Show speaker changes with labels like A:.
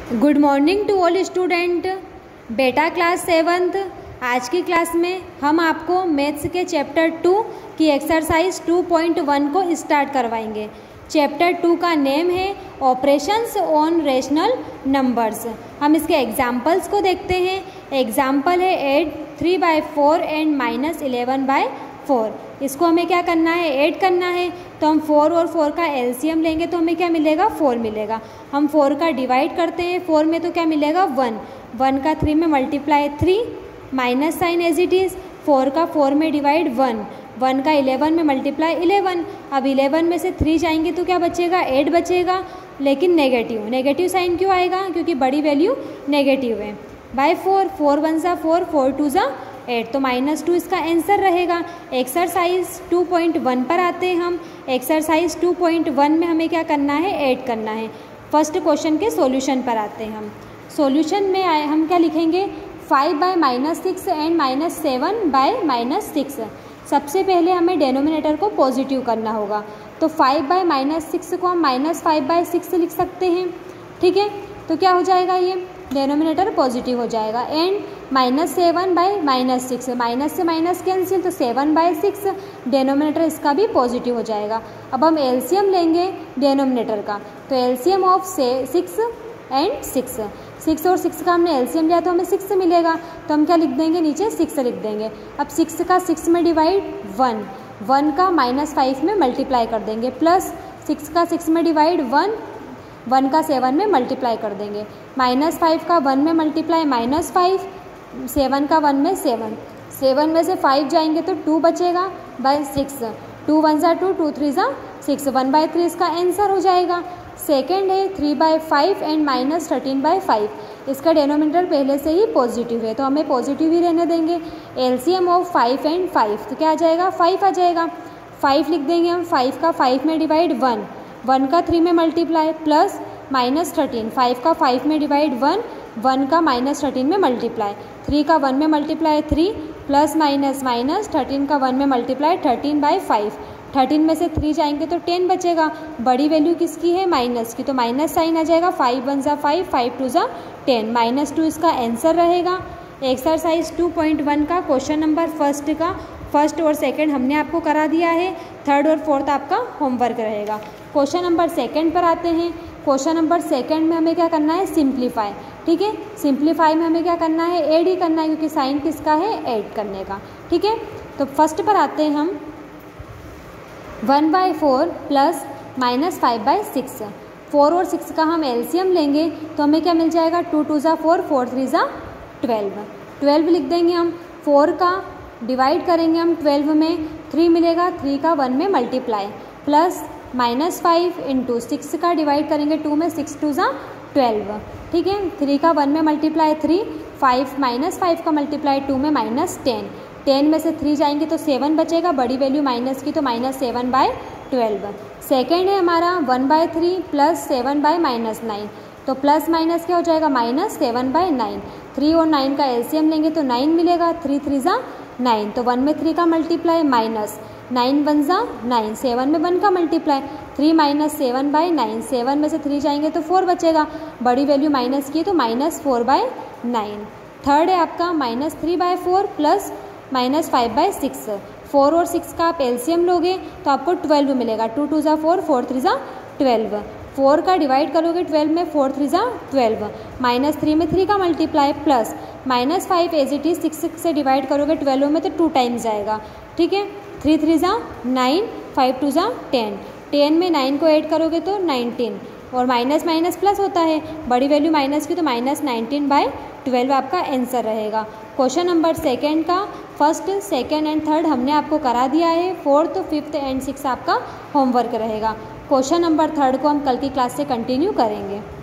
A: Good morning to all student. बेटा class 7th। आज की क्लास में हम आपको मैथ्स के चैप्टर 2 की एक्सरसाइज 2.1 को स्टार्ट करवाएंगे। चैप्टर 2 का नेम है ऑपरेशंस ऑन रेशनल नंबर्स। हम इसके एग्जाम्पल्स को देखते हैं। एग्जाम्पल है ऐड 3/4 एंड -11/4। इसको हमें क्या करना है, ऐड करना है। तो हम 4 और 4 का एलसीएम लेंगे तो हमें क्या मिलेगा, 4 मिलेगा। हम 4 का डिवाइड करते हैं 4 में तो क्या मिलेगा, 1। 1 का 3 में multiply 3, minus sign as it is. 4 का 4 में डिवाइड 1, 1 का 11 में मल्टीप्लाई 11। अब 11 में से 3 जाएंगे तो क्या बचेगा, 8 बचेगा, लेकिन नेगेटिव। नेगेटिव साइन क्यों आएगा, क्योंकि बड़ी वैल्यू नेगेटिव है। बाय 4, 4 1 सा 4, 4 2 सा 8, तो -2 इसका आंसर रहेगा। एक्सरसाइज 2.1 पर आते हैं हम। एक्सरसाइज 2.1 में हमें क्या करना है, ऐड करना है। फर्स्ट क्वेश्चन के सॉल्यूशन पर आते हैं हम। सॉल्यूशन में हम क्या लिखेंगे, 5/-6 एंड -7/-6। सबसे पहले हमें डेनोमिनेटर को पॉजिटिव करना होगा, तो 5/-6 को हम -5/6 लिख सकते हैं। ठीक है, तो क्या हो जाएगा, ये डेनोमिनेटर पॉजिटिव हो जाएगा। एंड -7/-6, माइनस से माइनस कैंसिल, तो 7/6 डेनोमिनेटर इसका भी पॉजिटिव हो जाएगा। अब हम एलसीएम लेंगे डेनोमिनेटर का, तो एलसीएम ऑफ 6 एंड 6, 6 और 6 का हमने एलसीएम लिया तो हमें 6 मिलेगा। तो हम क्या लिख देंगे, नीचे 6 लिख देंगे। अब 6 का 6 में डिवाइड 1, 1 का -5 में मल्टीप्लाई कर देंगे, प्लस 6 का 6 में डिवाइड 1, 1 का 7 में मल्टीप्लाई कर देंगे। -5 का 1 में मल्टीप्लाई -5, 7 का 1 में 7, 7 में से 5 जाएंगे तो 2 बचेगा बाय 6, 2 1 सा 2, 2 3 सा 6, 1/3 इसका आंसर हो जाएगा। सेकेंड है 3/5 एंड -13/5। इसका डेनोमिनेटर पहले से ही पॉजिटिव है तो हमें पॉजिटिव ही रहने देंगे। एलसीएम ऑफ 5 एंड 5, तो क्या आ जाएगा, 5 आ जाएगा। 5 लिख देंगे हम। 5 का 5 में डिवाइड 1, 1 का 3 में मल्टीप्लाई, प्लस -13, 5 का 5 में डिवाइड 1, 1 का -13 में मल्टीप्लाई, 3 का 1 में मल्टीप्लाई 3, प्लस माइनस माइनस 13 का 1 में मल्टीप्लाई 13/5। 13 में से 3 जाएंगे तो 10 बचेगा। बड़ी वैल्यू किसकी है, माइनस की, तो माइनस साइन आ जाएगा। 5 1 सा 5, 5 2 सा 10, -2 इसका आंसर रहेगा। एक्सरसाइज 2.1 का क्वेश्चन नंबर फर्स्ट का फर्स्ट और सेकंड हमने आपको करा दिया है। थर्ड और फोर्थ आपका होमवर्क रहेगा। क्वेश्चन नंबर सेकंड पर आते हैं। क्वेश्चन नंबर सेकंड में हमें क्या करना है, सिंप्लीफाई। ठीक है, सिंप्लीफाई में हमें क्या करना है, ऐड ही करना है, क्योंकि साइन किसका है, ऐड करने का। ठीक है, तो फर्स्ट पर आते हैं हम। 1/4 प्लस -5/6, 4 और 6 का हम एलसीएम लेंगे तो हमें क्या मिल जाएगा, 2 2 सा 4, 4 3 सा 12, 12 लिख देंगे हम। 4 का डिवाइड करेंगे हम 12 में, 3 मिलेगा, 3 का 1 में मल्टीप्लाई, प्लस -5 इंटू 6 का डिवाइड करेंगे 2 में, 6 2 सा 12। ठीक है, 3 का 1 में मल्टीप्लाई 3, 5 -5 का मल्टीप्लाई 2 में -10, 10 में से 3 जाएंगे तो 7 बचेगा। बड़ी वैल्यू माइनस की, तो -7/12। सेकेंड है हमारा 1/3 प्लस 7/-9, तो प्लस माइनस क्या हो जाएगा, -7/9। 3 और 9 का एलसीएम लेंगे तो 9 मिलेगा, 3 3 सा 9, तो 1 में 3 का मल्टीप्लाई माइनस 9 1 सा 9, 7 में 1 का मल्टीप्लाई, 3 -7/9, 7 में से 3 जाएंगे तो 4 बचेगा। बड़ी वैल्यू माइनस की, तो -4/9। थर्ड है आपका -3/4 प्लस -5/6। 4 और 6 का आप एलसीएम लोगे तो आपको 12 मिलेगा। 2 2 सा 4, 4 3 सा 12। 4 का डिवाइड करोगे 12 में, 4 3 सा 12, -3 में 3 का multiply, plus -5 as it is 6 से डिवाइड करोगे 12 में तो 2 टाइम्स जाएगा। ठीक है, 3 3 सा 9, 5 2 सा 10, 10 में 9 को ऐड करोगे तो 19, और माइनस माइनस प्लस होता है, बड़ी वैल्यू माइनस की, तो -19/12 आपका आंसर रहेगा। क्वेश्चन नंबर सेकंड का फर्स्ट सेकंड एंड थर्ड हमने आपको करा दिया है। फोर्थ फिफ्थ एंड सिक्स आपका होमवर्क रहेगा। क्वेश्चन नंबर थर्ड को हम कल की क्लास से कंटिन्यू करेंगे।